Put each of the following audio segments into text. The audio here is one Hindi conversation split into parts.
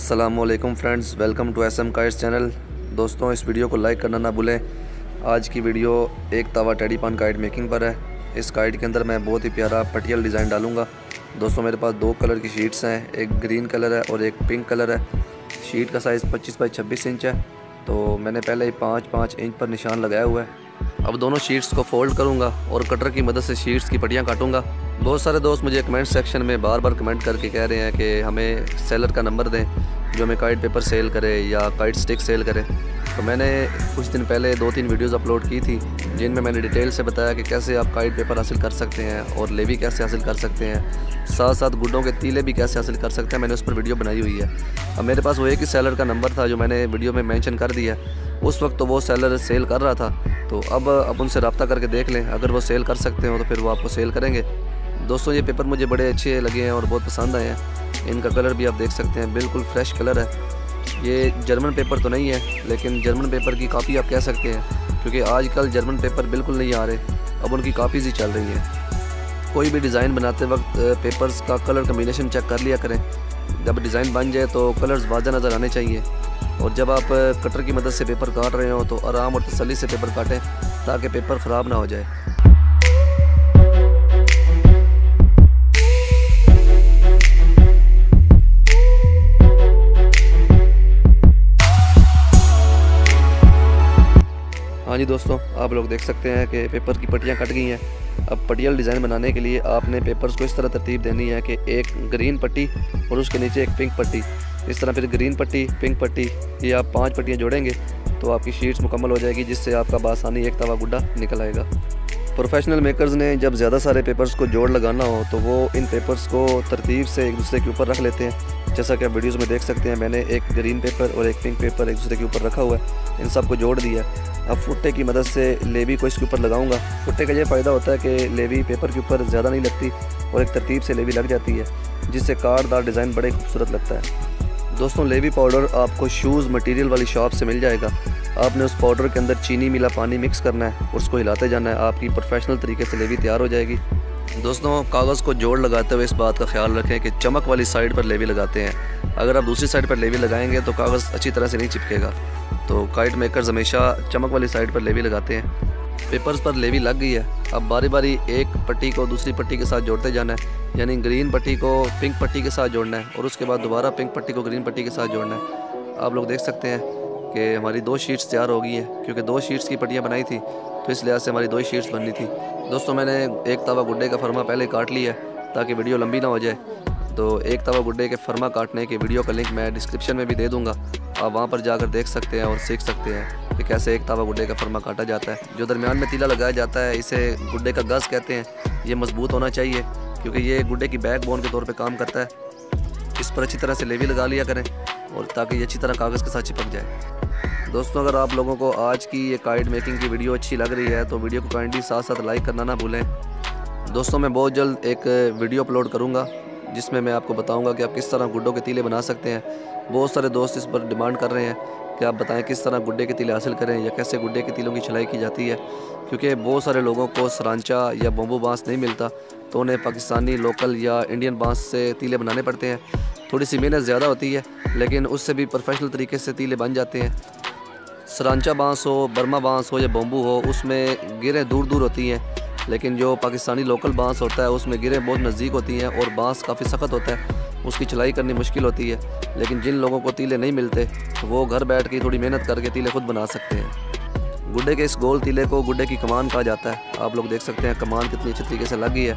अस्सलामुअलैकुम friends, welcome to SM kites channel. दोस्तों, इस वीडियो को लाइक करना ना भूलें। आज की वीडियो एक तवा टेडी पान काइट मेकिंग पर है। इस काइट के अंदर मैं बहुत ही प्यारा पटियाला डिज़ाइन डालूंगा। दोस्तों, मेरे पास दो कलर की शीट्स हैं, एक ग्रीन कलर है और एक पिंक कलर है। शीट का साइज़ 25 बाई 26 इंच है। तो मैंने पहले ही 5-5 इंच पर निशान लगाया हुआ है। अब दोनों शीट्स को फोल्ड करूँगा और कटर की मदद से शीट्स की पट्टियाँ काटूँगा। बहुत सारे दोस्त मुझे कमेंट सेक्शन में बार बार कमेंट करके कह रहे हैं कि हमें सेलर का नंबर दें जो हमें काइट पेपर सेल करे या काइट स्टिक सेल करे। तो मैंने कुछ दिन पहले 2-3 वीडियोस अपलोड की थी जिनमें मैंने डिटेल से बताया कि कैसे आप काइट पेपर हासिल कर सकते हैं और लेवी कैसे हासिल कर सकते हैं, साथ साथ गुड्डों के तीले भी कैसे हासिल कर सकते हैं। मैंने उस पर वीडियो बनाई हुई है। अब मेरे पास वो एक ही सेलर का नंबर था जो मैंने वीडियो में मेंशन कर दिया। उस वक्त तो वो सेलर सेल कर रहा था, तो अब उनसे रब्ता करके देख लें। अगर वो सेल कर सकते हो तो फिर वो आपको सेल करेंगे। दोस्तों, ये पेपर मुझे बड़े अच्छे लगे हैं और बहुत पसंद आए हैं। इनका कलर भी आप देख सकते हैं, बिल्कुल फ्रेश कलर है। ये जर्मन पेपर तो नहीं है, लेकिन जर्मन पेपर की कापी आप कह सकते हैं, क्योंकि आजकल जर्मन पेपर बिल्कुल नहीं आ रहे, अब उनकी कापीज़ ही चल रही हैं। कोई भी डिज़ाइन बनाते वक्त पेपर्स का कलर कम्बिनेशन चेक कर लिया करें। जब डिज़ाइन बन जाए तो कलर्स वाज़ह नज़र आने चाहिए। और जब आप कटर की मदद से पेपर काट रहे हो तो आराम और तसल्ली से पेपर काटें ताकि पेपर ख़राब ना हो जाए। हाँ जी दोस्तों, आप लोग देख सकते हैं कि पेपर की पट्टियाँ कट गई हैं। अब पटियाला डिज़ाइन बनाने के लिए आपने पेपर्स को इस तरह तरतीब देनी है कि एक ग्रीन पट्टी और उसके नीचे एक पिंक पट्टी, इस तरह फिर ग्रीन पट्टी, पिंक पट्टी, ये आप 5 पट्टियाँ जोड़ेंगे तो आपकी शीट्स मुकम्मल हो जाएगी, जिससे आपका बासानी एक तवा गुड्डा निकल आएगा। प्रोफेशनल मेकर्स ने जब ज़्यादा सारे पेपर्स को जोड़ लगाना हो तो वो इन पेपर्स को तरतीब से एक दूसरे के ऊपर रख लेते हैं। जैसा कि आप वीडियोज़ में देख सकते हैं, मैंने एक ग्रीन पेपर और एक पिंक पेपर एक दूसरे के ऊपर रखा हुआ है, इन सब को जोड़ दिया। अब फुट्टे की मदद से लेवी को इसके ऊपर लगाऊंगा। फुट्टे का ये फ़ायदा होता है कि लेवी पेपर के ऊपर ज़्यादा नहीं लगती और एक तरतीब से लेवी लग जाती है, जिससे काटदार डिज़ाइन बड़े खूबसूरत लगता है। दोस्तों, लेवी पाउडर आपको शूज़ मटेरियल वाली शॉप से मिल जाएगा। आपने उस पाउडर के अंदर चीनी मिला पानी मिक्स करना है और उसको हिलाते जाना है। आपकी प्रोफेशनल तरीके से लेवी तैयार हो जाएगी। दोस्तों, कागज़ को जोड़ लगाते हुए इस बात का ख्याल रखें कि चमक वाली साइड पर लेवी लगाते हैं। अगर आप दूसरी साइड पर लेवी लगाएंगे तो कागज़ अच्छी तरह से नहीं चिपकेगा। तो काइट मेकर्स हमेशा चमक वाली साइड पर लेवी लगाते हैं। पेपर्स पर लेवी लग गई है। अब बारी बारी एक पट्टी को दूसरी पट्टी के साथ जोड़ते जाना है, यानी ग्रीन पट्टी को पिंक पट्टी के साथ जोड़ना है और उसके बाद दोबारा पिंक पट्टी को ग्रीन पट्टी के साथ जोड़ना है। आप लोग देख सकते हैं कि हमारी 2 शीट्स तैयार हो गई हैं, क्योंकि 2 शीट्स की पट्टियाँ बनाई थी तो इस लिहाज से हमारी 2 ही शीट्स बननी थी। दोस्तों, मैंने एक तवा गुड्डे का फरमा पहले काट लिया है ताकि वीडियो लंबी ना हो जाए। तो एक तवा गुड्डे के फरमा काटने के वीडियो का लिंक मैं डिस्क्रिप्शन में भी दे दूँगा, आप वहाँ पर जाकर देख सकते हैं और सीख सकते हैं कि कैसे एक तवा गुड्डे का फरमा काटा जाता है। जो दरमियान में तीला लगाया जाता है, इसे गुड्डे का गज़ कहते हैं। ये मजबूत होना चाहिए क्योंकि ये गुड्डे की बैकबोन के तौर पे काम करता है। इस पर अच्छी तरह से लेवी लगा लिया करें और ताकि ये अच्छी तरह कागज़ के साथ चिपक जाए। दोस्तों, अगर आप लोगों को आज की ये काइट मेकिंग की वीडियो अच्छी लग रही है तो वीडियो को काइंडली साथ साथ लाइक करना ना भूलें। दोस्तों, मैं बहुत जल्द एक वीडियो अपलोड करूँगा जिसमें मैं आपको बताऊँगा कि आप किस तरह गुड्डों के तीले बना सकते हैं। बहुत सारे दोस्त इस पर डिमांड कर रहे हैं कि आप बताएं किस तरह गुड्डे के तीले हासिल करें या कैसे गुड्डे के तीलों की छलाई की जाती है, क्योंकि बहुत सारे लोगों को सरांचा या बम्बू बांस नहीं मिलता तो उन्हें पाकिस्तानी लोकल या इंडियन बांस से तीले बनाने पड़ते हैं। थोड़ी सी मेहनत ज़्यादा होती है, लेकिन उससे भी प्रोफेशनल तरीके से तीले बन जाते हैं। सरांचा बांस हो, बर्मा बांस हो या बम्बू हो, उसमें गिरें दूर दूर होती हैं, लेकिन जो पाकिस्तानी लोकल बांस होता है उसमें गिरें बहुत नज़दीक होती हैं और बांस काफ़ी सख्त होता है, उसकी चलाई करनी मुश्किल होती है। लेकिन जिन लोगों को तीले नहीं मिलते वो घर बैठ के थोड़ी मेहनत करके तीले खुद बना सकते हैं। गुड्डे के इस गोल तीले को गुड्डे की कमान कहा जाता है। आप लोग देख सकते हैं कमान कितनी अच्छी तरीके से लग गई है।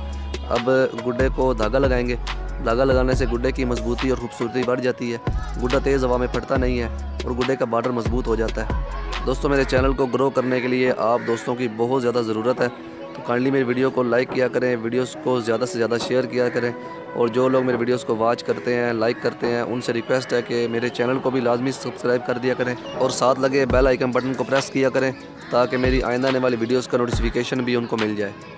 अब गुड्डे को धागा लगाएंगे। धागा लगाने से गुड्डे की मजबूती और खूबसूरती बढ़ जाती है। गुड्डा तेज़ हवा में फटता नहीं है और गुड्डे का बॉर्डर मजबूत हो जाता है। दोस्तों, मेरे चैनल को ग्रो करने के लिए आप दोस्तों की बहुत ज़्यादा ज़रूरत है, तो काइंडली मेरी वीडियो को लाइक किया करें, वीडियोस को ज़्यादा से ज़्यादा शेयर किया करें। और जो लोग मेरे वीडियोस को वॉच करते हैं, लाइक करते हैं, उनसे रिक्वेस्ट है कि मेरे चैनल को भी लाजमी सब्सक्राइब कर दिया करें और साथ लगे बेल आइकन बटन को प्रेस किया करें ताकि मेरी आइंदा आने वाली वीडियोस का नोटिफिकेशन भी उनको मिल जाए।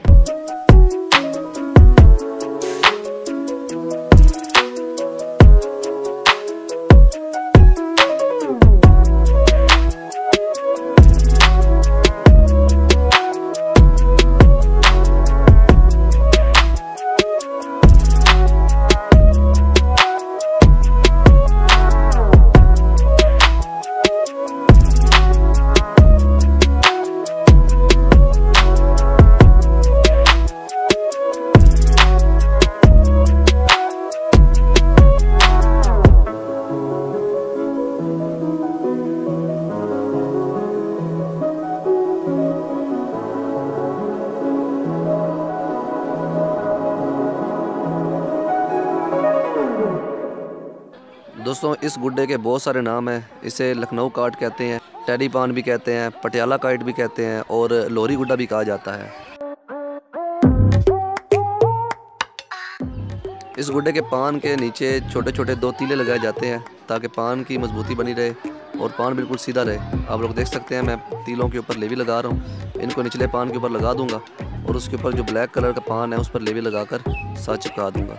दोस्तों इस गुड्डे के बहुत सारे नाम हैं। इसे लखनऊ काट कहते हैं, टेडी पान भी कहते हैं, पटियाला काइट भी कहते हैं और लोरी गुड्डा भी कहा जाता है। इस गुड्डे के पान के नीचे छोटे छोटे 2 तीले लगाए जाते हैं ताकि पान की मजबूती बनी रहे और पान बिल्कुल सीधा रहे। आप लोग देख सकते हैं मैं तीलों के ऊपर लेवी लगा रहा हूँ। इनको निचले पान के ऊपर लगा दूंगा और उसके ऊपर जो ब्लैक कलर का पान है उस पर लेवी लगाकर साथ चिपका दूंगा।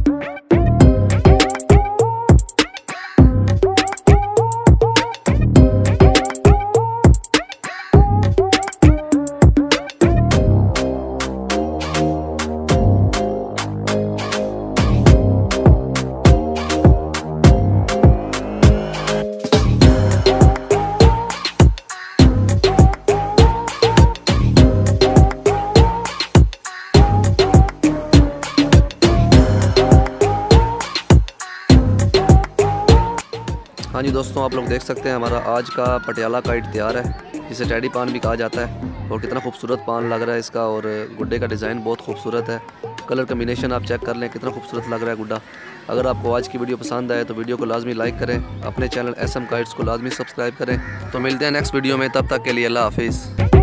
हाँ जी दोस्तों, आप लोग देख सकते हैं हमारा आज का पटियाला काइट तैयार है, जिसे टेडी पान भी कहा जाता है। और कितना खूबसूरत पान लग रहा है इसका, और गुड्डे का डिज़ाइन बहुत खूबसूरत है। कलर कम्बिनेशन आप चेक कर लें, कितना खूबसूरत लग रहा है गुड्डा। अगर आपको आज की वीडियो पसंद आए तो वीडियो को लाजमी लाइक करें, अपने चैनल SM काइट्स को लाजमी सब्सक्राइब करें। तो मिलते हैं नेक्स्ट वीडियो में, तब तक के लिए अल्लाह हाफिज़।